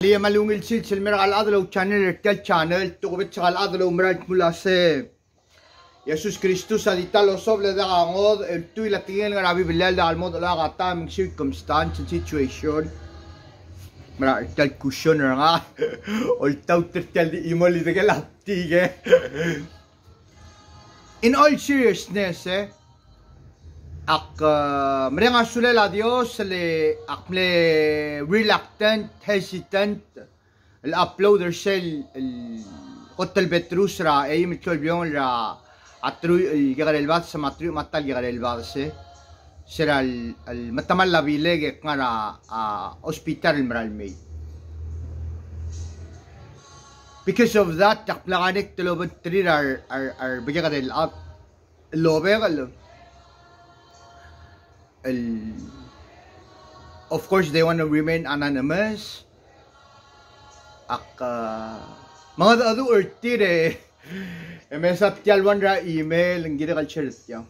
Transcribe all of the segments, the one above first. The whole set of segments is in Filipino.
ليه مالون السلسل مرق على الأضلو channel رتال channel تقبت على الأضلو مرات ملاسة يسوع كريستوس أديتا لو صوب لذا عمود التوي لتيجي نعرف بالله ده المود لا قطع من circumstance situation مرا رتال كوشون رعا والتو ترتال دي إيمولي ده كلا تيجي in all seriousness ak mereka sudah lah Dios le ak le reluctant hesitant el uploader sel el hotel Petrus ra ay mitol biong ra atru llegar el bad sa matru matal llegar el bad será el matamal la bileg ngara hospital meral may because of that tak plakanik tuloban trir ar bigyan el up lobe of course they want to remain anonymous ak mga adu urtire mesap tialwan ra email ng gira culture tiya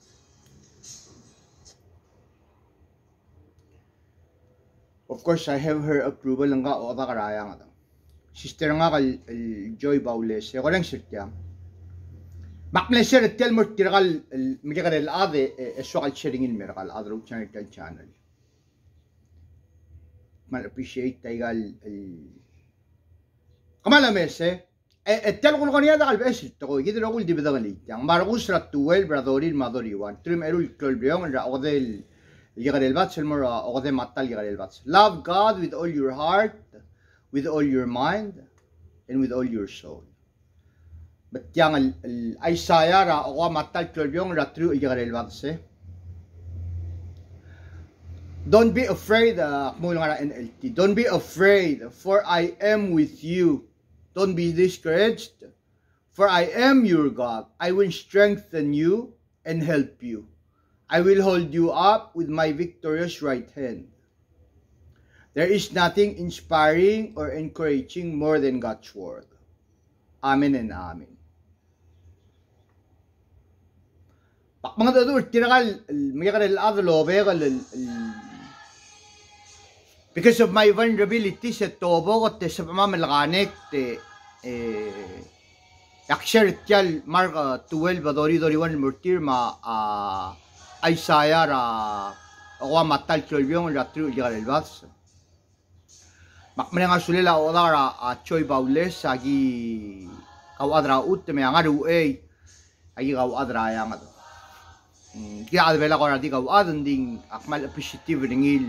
of course I have her approval nga oda karaya nga sister nga kal Joy Baules ko lang sirtiya Makmleser tel murtiral migal el ade eswal sharing il miral adro channel mal appreciate taigal kamala mese tel kun konia da albes to gidro gul di bedagali yang margus ratuel bradori madori wan trim erul kolbion ra odel yigal el bats el mora ode matal yigal el bats love God with all your heart with all your mind and with all your soul but yang Isaiah ra o matal kolbion ra tru yigal el bats don't be afraid NLT don't be afraid for I am with you don't be discouraged for I am your God I will strengthen you and help you I will hold you up with my victorious right hand there is nothing inspiring or encouraging more than God's word amen and amen mga dadur tirakal mayakal al-adlo because of my vulnerability sa tobo ko sa pamamalakanik yakshare tiyal marka 12 badori 1 murtir ma Isaiah ra ako matal kolbion ra tru yagal elbas makmene nga sulela odara Joy Baules agi kawadra ut me angaru agi kawadra yang kaya advela ko rati kawadan ding akmal appreciative ringil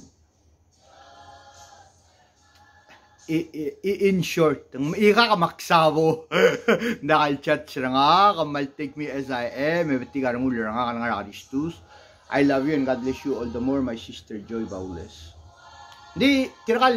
in short ika ka maksabo nakal chat siya nga kamal take me as I am ebeti ka rangul nga kanang Kristus I love you and God bless you all the more my sister Joy Baules di tirakal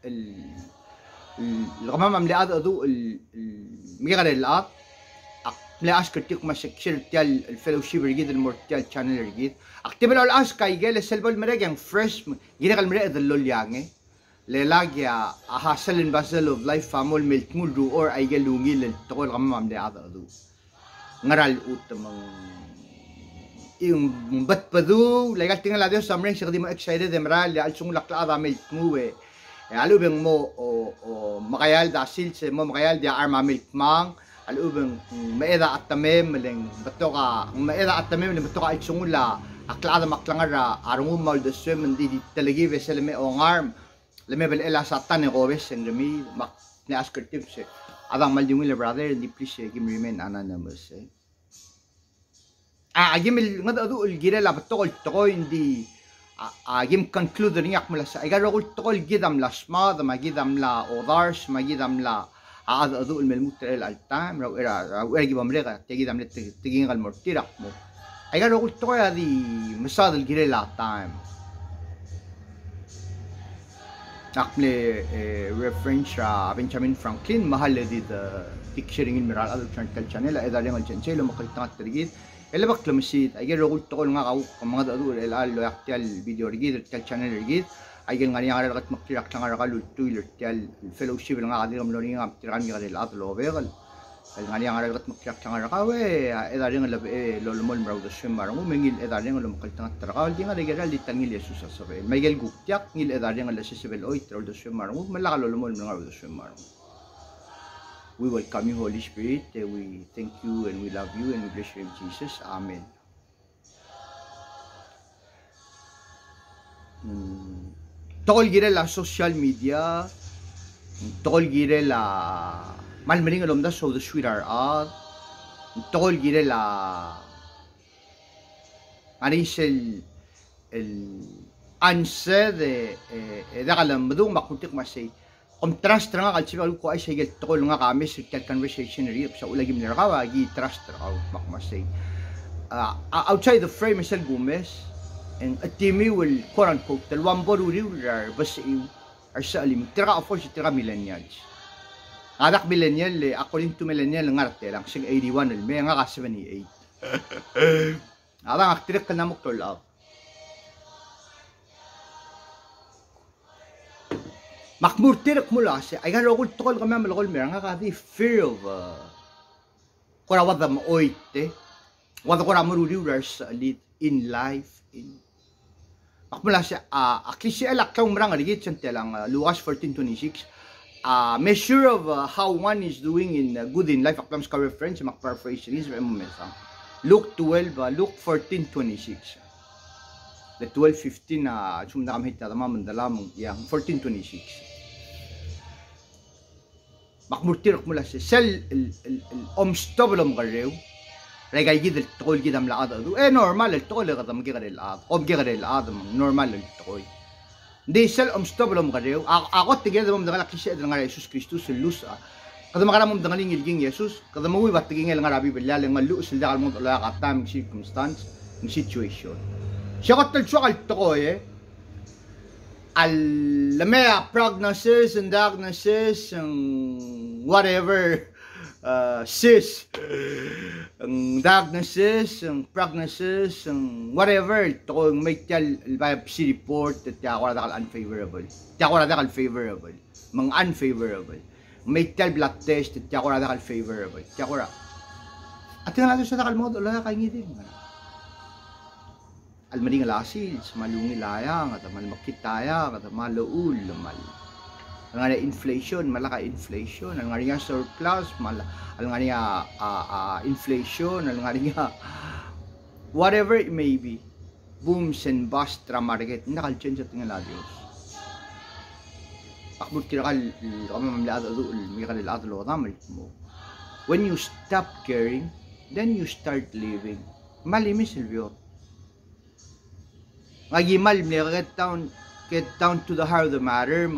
kamam amliad adu mika relat لا أشكر تيك ما شكر تيال الفيلوشيب رجيد المورتيال channel رجيد أكتب له الأشكا يجي لسلبل مريجان فريش يجي قال مريج ذلول يعني للاجيا أحسن البازل of life فامول ملتمول رو أور أيجي لونجي للتقول غمام عم هذا أدو نرال أوتمن يوم بتبدو لقيت تيجي لاديو سامرين شغدي ما excited مرال اللي ألشون لك لا هذا ملتموه على بين مو مقيال داسيل مو مقيال دي أرما ملتمان alubeng maeda atamem meleng batoka maeda atamem meleng batoka itsungula aklada maklangara arungum mal de swem di talagi veselme ongarm leme bel ela satan ko vesen remi mak ne askertif se adang mal dingul brother di please give me remain anonymous agim ngad adu gira la batokol to hindi agim conclude ring akmala sa igaro tokol gidam lasma da magidam la odars magidam la adu الملموت الالتام لو ارجع بمريكا تيجي دام تيجي قال مرتيرا مو اي قالوا قلت تو هذه مصاد الجريلا تايم نقل ريفرنس بنجامين فرانكلين محل دي تكشرين المرال ادو channel اذا لما الجنسيل لما قلت ترجيد اللي بقى مسيد اي قالوا قلت تقول ما ما ادو لو يحتاج الفيديو رجيد channel رجيد أيضاً غني على رقة مقترح كان على قالوا تويلر تال الفيلوشيب اللي قاعد يعملوا لنا تراني على الأطلال وبيغل Ngani ang aragat makyak sang arakawe, edaring alabe lolomol maraw da swimar mo mengil edaring lumakal tang tarakal di nga regala litan ngil Jesus sa sabel. Miguel gukyak ngil edaring ala sisibel oy traw da swimar mo malaka lolomol maraw da swimar mo. We welcome you, Holy Spirit. We thank you and we love you and we bless you in Jesus. Amen. Tokol gire la social media, tokol gire la malmering alom da so the sweeter tokol gire la anisel el anse de kalam madung makuntik masay contrast nga kalsiba ko ay sige tokol nga kami sa conversation rip sa ulagim nila ka gi trust raw makmasay outside the frame Michelle Gomez and a teamy will quote unquote dalawang boruri rar basta ar sa alim tira of course tira millennials anak millennial according to millennial ngarte lang sig 81 may nga ka 78 arang aktirik ka na mo tol out makmur tirik mula si ay garo ko tol kami malakol may nga ka di fear of kora wada mo oite wada kora maruri ras in life in makmula si akisi alak ka umrang aligit santelang Lucas 14:26 measure of how one is doing in good in life aklam ska reference mak paraphrase is Luke 14:26 the 12:15 na sumna kam hita tama mandalam yang 14:26 makmurtir mula si sel omstoblom garew regay gid tol gidam laad adu normal tol gadam gigarel ad gigarel ad normal tol di sel omstoblom garew ako tigel dum dangal kisya dangal Jesus Kristus lus kada makaramom dangal ngilging Jesus kada mawi bat tigel nga rabi bilal nga lus dal mo la katam circumstance ng situation siya katal siya to al lamaya prognosis and diagnosis whatever sis ang diagnosis ang prognosis ang whatever to may tell biopsy report at ako radikal unfavorable favorable mga unfavorable may tell blood test at ako radikal favorable ako at tingnan natin sa takal mo wala kay ngidin almaring lasil malungi layang at malmakitaya at malaul mal ang nga inflation malaka inflation ang nga surplus ang nga inflation ang nga whatever it may be booms and bust market nakal-change at nga Diyos akbut kira kami mamlaad adul may kanilaad lo tamal mo when you stop caring then you start living malimi Silvio ngagimal get down to the heart of the matter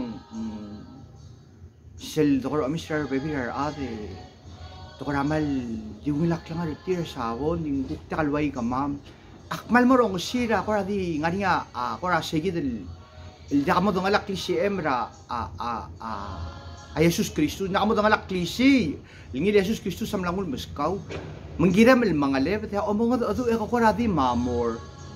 sel dokor Mr. Baby her ate dokor amal diwilak lang retir sawon ding bukta kalway ka ma'am akmal mo rong sira ko di ngania ko ra sige del daka mo dong alak si Emra ay Jesus Kristus nakamo dong alak si lingi Jesus Kristus sam langul Moscow manggiram el mga levet o mga adu ko ra di mamor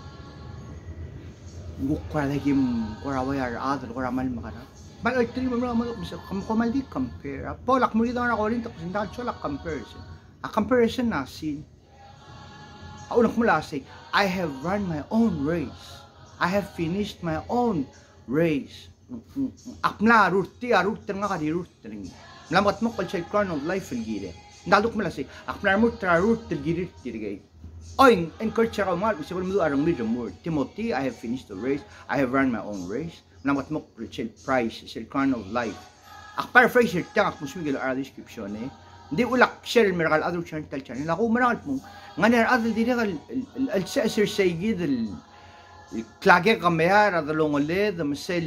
gukwa lagi koraway adol koramal makara mal ay tri mo bisa kamal di compare polak mo dito na ko rin tapos hindi ko lak comparison a comparison na sin unak mula say I have run my own race I have finished my own race akna ruti nga ka di ruti ring lamat mo kal crown of life and gire ndaluk mula say akna mo tra ruti gire tirigay oy encourage ka mal bisa mo arang medyo more Timothy I have finished the race I have run my own race namat mo Rachel Price the crown of life ak paraphrase ta ak musmigel ara description hindi ulak share miracle other channel ako marangal mo ngani other direkal al sir sayid el klage kamera dalong oled masel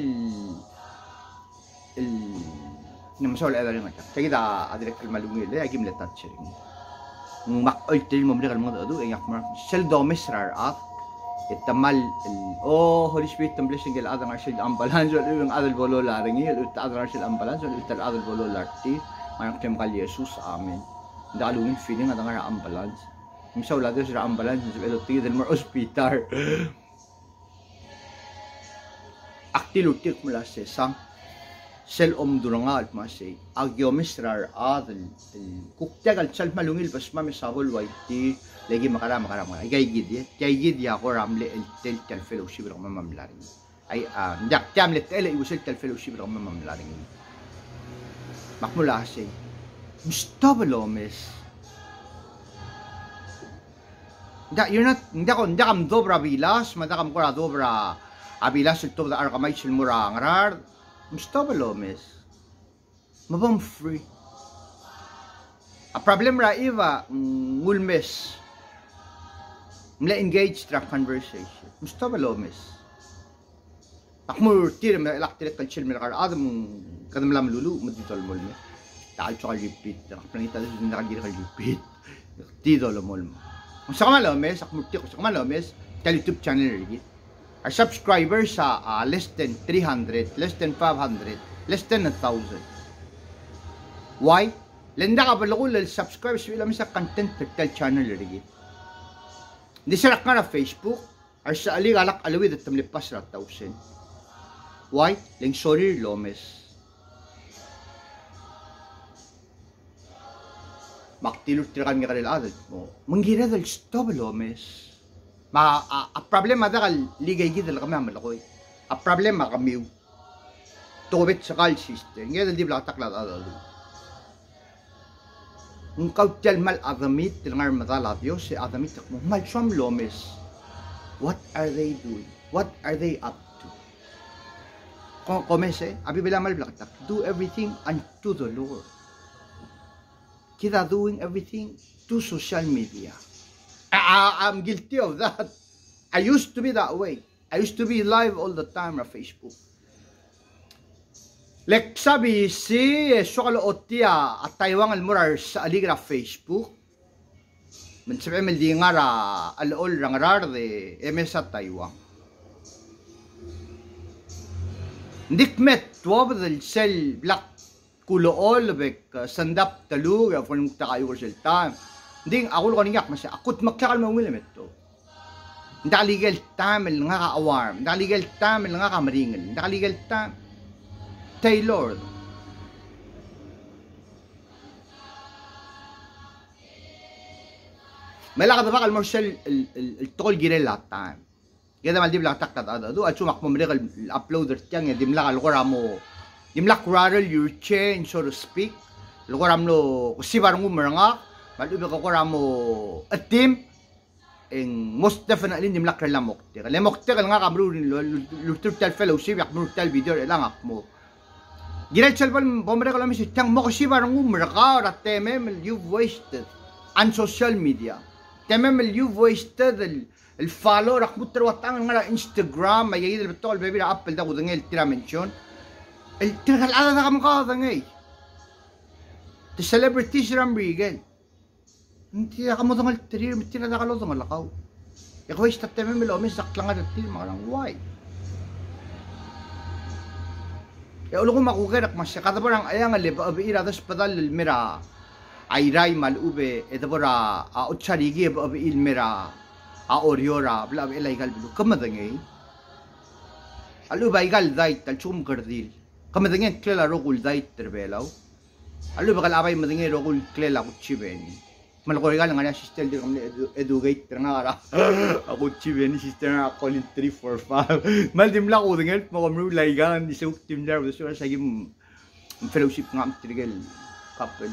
el namasol ada rin mata sagida adirek malungil agim letat sharing mak ultil mo miracle mo adu ayak mar sel domes rar at itamal Holy Spirit ang blessing gel adang arshil ambulance wal yung adal bolo laringi ut adang arshil ambulance wal ut adal bolo larti mayak tem kal Jesus amen dalungin feeling adang ara ambulance misaw lado sa ambulance sa elotti del mar hospital aktilutik mula sa sel duranga at masay agyomisrar adel kuktagal sal malungil bas mami sabol waiti lagi makara ay gid ya ko ramle el tel fellowship ro mamamlaring ay ndak tamlet ele iwsel tel fellowship ro mamamlaring makmula say Gustavo Lomes ndakam dobra bilas madakam ko dobra abilas el to da arkamay sil murangar Gustavo Lomes, mabang free. A problem ra iba ngulmes. Mla engage tra conversation. Gustavo Lomes. Akmur tira me electric kalchil me kar adam kadam lam lulu maditol molme. Tal cho repeat. Nakapangita din nakagir ka repeat. Tidol molme. Sa Lomes, akmur tiko sa Lomes, YouTube channel rigit. Our subscribers are less than 300, less than 500, less than 1,000. Why? Lenda ka pala ko subscribers bilang sa content per channel rin. Hindi sa na Facebook, or sa aligalak alawid at tamlipas na 1,000. Why? Leng sorry Lomes. Maktilot tirakan nga kanila adal mo. Manggira dal stop Lomes. A problema da kal ligay gidal kami amalakoy. A problema kami tobet sa kal system. Ngayon di bla taklat adalo. Ang kautel mal adamit tilangar matala Dios si adamit mo mal som Lomes. What are they doing? What are they up to? Komese, abi bila mal blaktak. Do everything unto the Lord. Kita doing everything to social media. I'm guilty of that. I used to be that way. I used to be live all the time on Facebook. Like sabi si Sokalo Otia at Taiwan almurar sa aligra Facebook. Mensabi meldi ngara alol rangarar de MS at Taiwan. Ndikmet tuwab del sel black kulool bek sandap talug afon mukta kayo sel time. Ding ako ko ningak masya akut magkakal mawilimet to. Ndaligal tamil nga ka-awarm, ndaligal tamil nga ka-maringal, ndaligal tam Taylor. Malakad ba kalmar siya il-tokol girel lahat time. Kaya naman di blak taktat ada do at sumak mo mereka uploader tiyang di mlak alukora mo di mlak rattle your chain so to speak. Alukora mo kusibar mo marangak malubi ko mo atim en most definitely dim lakra lamokte nga kamru lutul fellowship yak brutal video lang akmo ginal chalbal bomre ko lamis tang mo ko sibarang umraka ra temem you've wasted on social media temem you've wasted el follow rak mutrawatang nga Instagram may yidel betol baby ra apple da kudangel tira mention el tira ala da kam ka dangay the celebrities ram regal hindi ka mo dangal tirir mitin na nakalo dangal lakaw ikaw ay stop time milo may saklang at til mga lang why ya ulo ko makukirak masya kada parang ayang alib abi iradas padal mira ay ray malube edabora utcharigi abi ilmira oriora bla ilay galbilu kamadangay aluba igal dait talchum kardil kamadangay klela rogul dait terbelaw aluba kalabay madangay rogul klela kutsibeni malakorigal nga niya sister di kami educate nga ara ako chiben sister nga calling 345 maldim la ko dengan mo kami laygan di sa team there so sa gim fellowship nga amtrigal couple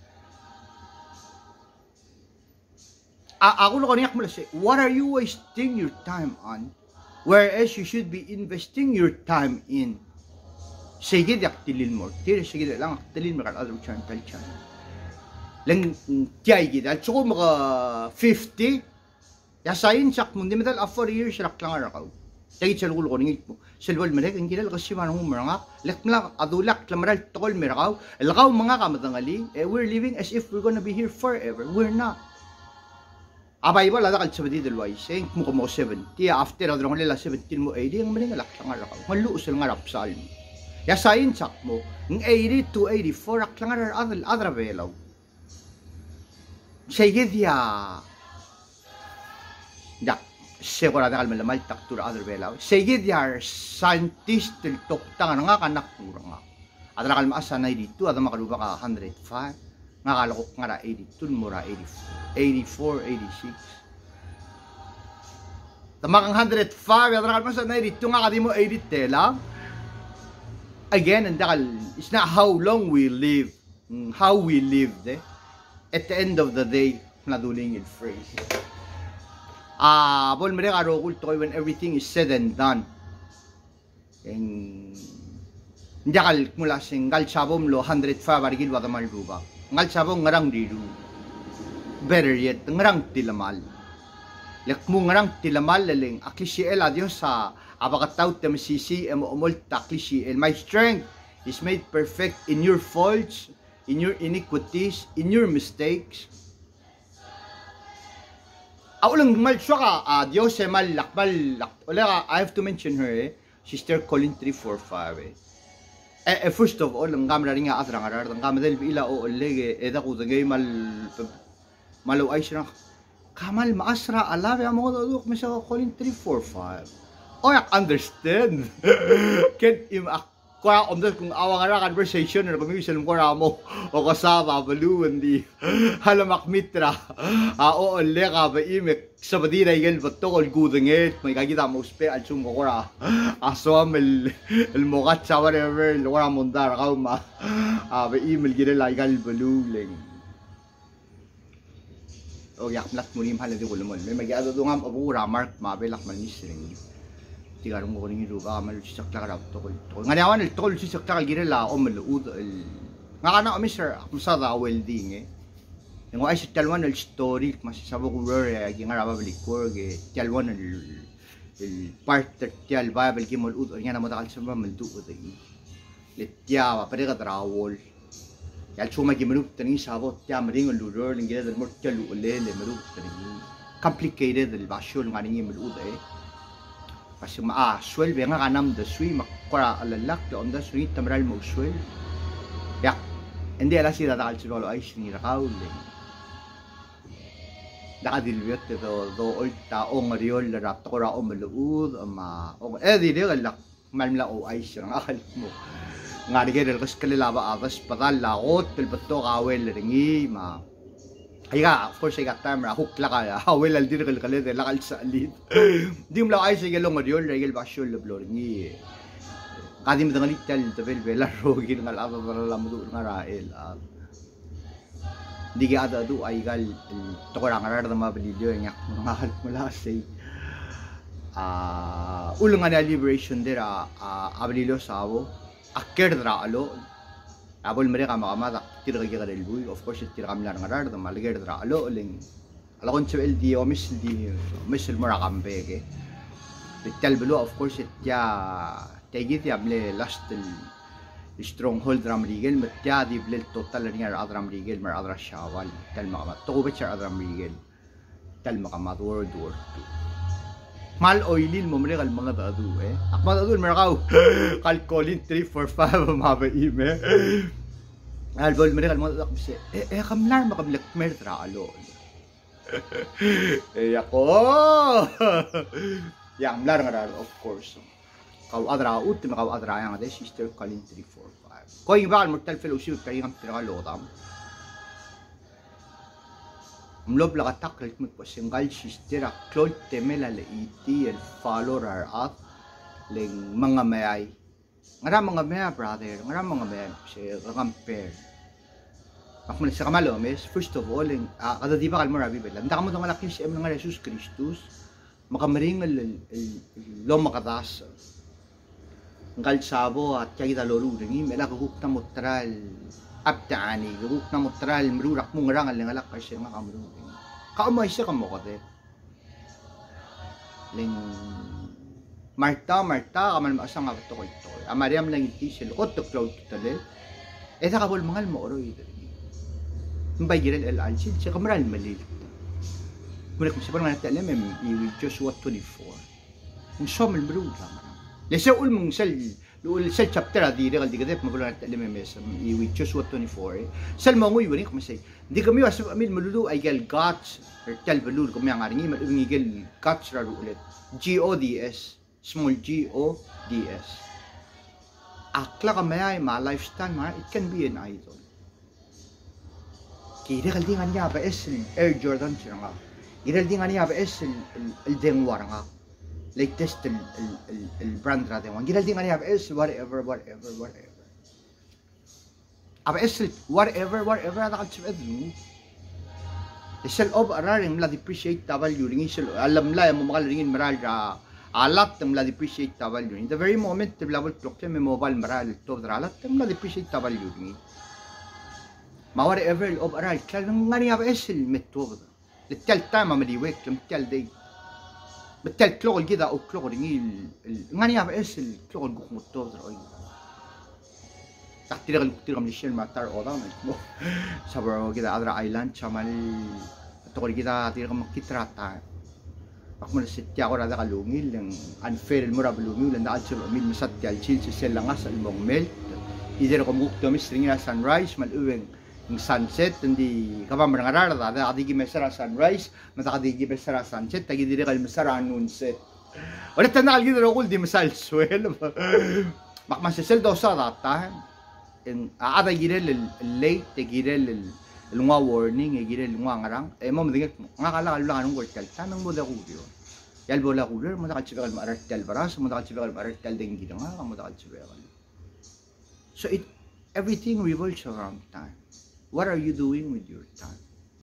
ako lo kaniyak mo say what are you wasting your time on whereas you should be investing your time in sige yak tilil mo tira sige lang tilil mo kal other channel lang tiyay gid at suko maka 50 ya sayin sak mundi medal a 4 years rak lang arakaw tayit sa lulo ko ningit mo selwal merek ang gidal kasi manong maranga lek mla adulak lamaral tokol merakaw lakaw mga kamadangali we're living as if we're gonna be here forever we're not abay wala da kal sabadi dalway saying mo ko 70 after adro ko nila 17 mo 80 ang maning lak lang arakaw maluus lang arap sal ya sayin sak mo ng 80 to 84 rak lang adra velaw sige dia dak segura da kalmal mal taktura other belaw sige dia scientist til toktang nga kanak nga Adra kalma asa 92, adra makaluba ka 105. Nga kalakok nga ra 82, mura 84, 86. Tamakang 105, adra kalma sa 92, nga kadimo 80 lang. Again, it's not how long we live, how we lived. At the end of the day, naduling il phrase. Bol mere karo kulto when everything is said and done. And ndakal mula sing gal sabom lo 105 barigil wada malduba. Ngal sabom ngarang diru. Better yet, ngarang tilamal. Lekmu ngarang tilamal laling aklisiel adios sa abakataw temasisi emo umol taklisiel. My strength is made perfect in your faults, in your iniquities, in your mistakes. Ulang malswa ka, Diyos ay malakbal. I have to mention her, Sister Colin 345. First of all, ang kamera rin nga atrang-arar, ang kamera dahil ila o ulig, ko tagay malaw ay siya, kamal maasra, alawi, ang mga dadok, may sa Colin 345. I understand. Can't kaya kung awang ara conversation na kumisan ko ramo o kasama baluan di halamak mitra o leka ba imek sa badira igel batokol gudengit may kagita mo uspe al sumo ko ra aswam el mogat sa whatever wala mundar ka ma ba email gila igal baluleng o yak nat mo nim haladi ko lemon may magiado dungam abura mark mabelak manisring tigarong ko rin yung ruba, malusisak na karap tokol. Nganawan, tokol sisak na kagirila ako maluud. Nga ka na kami sir, masada welding Yung ay sa talwan story, masasabo ko rare, yung araba balikor, talwan part tal babel kimol ud, nga na matakal sa mga malduod. Litya, pare ka trawol. Yal suma gimarup taning sabot, tiya maring uluror, ng gila dalmor tiyalu ulele, marup taning complicated, basyon nga nang malud kasi swel be nga kanam da sui makora alalak da onda sui tamral mo swel yak hindi ala sila takal sinolo ay sinirakaw nakadilwiyot do olta ong riol larap to ra o maluud ama ong di galak malmla o ay siya akal mo nga digel kas kalilaba atas patal lakot pilbato kawel ringi ma Ayga, of course, I got time. Hook laka, well, I'll diril kalit, lakal sa alit. Di mo lang ay sige long audio, regel basyo lablo ni. Kadi mo dangalit tal, tabel bela rogi ng alaba para lamudo ng rael. Di ka ada do ay gal to ko rangarar na mabalido nya mahal mula say. Ulong nga liberation dira abalilo sabo. Akker dra alo. Abol mereka makamata tira ka delbuy of course tira kam lar ngarar da malger dra alo ling alakon sa LD o misil mura kambege bital belo of course ya tegit ya ble last stronghold ram rigel matya di ble total ni adram rigel mar adra shawal tal makamat to bet adram rigel tal makamat world war mal oilil mo mere kal mga dadu akmat adun merakaw kal Colin 345 maba ime albol mere kal mga dadu se kamlar makablak mertra alo ako yang lar ngaral of course kaw adra ultimo kaw adra yang ade sister Colin 345 ko yung bakal mortal fellowship kay ang pinakalo tam Mlob la katak lit mo po singgal sister Claude temela le iti el follower at ling mga mayay. Ngara mga mayay brother, ngara mga mayay si compare. Ako sa kamalo mes first of all ling kada di ba kalmo rabi bela. Nda kamo tong alaki si nga Jesus Kristus makamaring el lo makadas. Ngal sabo at kaya lolo ringi mela kuguk na mutral abtaani guguk na mutral mrurak mong rangal ng alak kasi nga kamro kaumay siya kamo ko de ling Marta kaman maasang nga to ko ito amariam lang iti sil ot to cloud tale eta kabol mangal mo oroy mbay giral el alsid siya kamaral malil muna kung siya nga natin alam iwi Joshua 24 yung somel mrurak lesa ulmong sal Lul sel chapter di regal di gadep magulo natin LMMS i Joshua 24 sel mo nguy wani kumasay di kami was amil malulu ay gal gods or tel balul kami ang aringi malungigel gods ra ulit GODS small GODS akla kamaya ma lifestyle ma, it can be an idol. Kira kaldi nga niya ba es Air Jordan siya nga. Kira kaldi nga niya ba es el Dengwar nga. Latest el brand rate nga. Kira kaldi nga niya ba es whatever. Aba es whatever ata kalsibed mo. Isel of araring mla depreciate value ringin sel alam la mo makal ringin maral ra alat tem mla depreciate value. In the very moment the level clock tem mobile maral to alat tem mla depreciate value ringin. Ma whatever of aral kal nga niya ba es el metod. التالت تايم ما مديوك التالت دي بالتالت كلوغ كده او كلوغ ringin ngani aba es el كلوغ guk motor oy. Taktiral kutir kamlisyan matar orang mo sabar kita adra island chamal to kita tira kam kitrata ak mo sitya ko rada kalungil ng unfair mo rabulungil lang daan sa mil masatya chil sa langas al mongmel ider ko muk to mistring na sunrise maluweng ng sunset hindi ka ba marangara da adigi mesara sunrise matakadigi mesara sunset tagi dire kal mesara sunset wala tanal gid ro kul di masal swel mak masel daw sa data en ada girel late te girel lunga warning e girel lunga ngarang e mo mdinget ngakala lang anong wortel tanang mo da kuyo yal bola kuyo mo da kalchibal martel baras mo da kalchibal martel ding gida nga mo da kalchibal so it everything revolves around time. What are you doing with your time?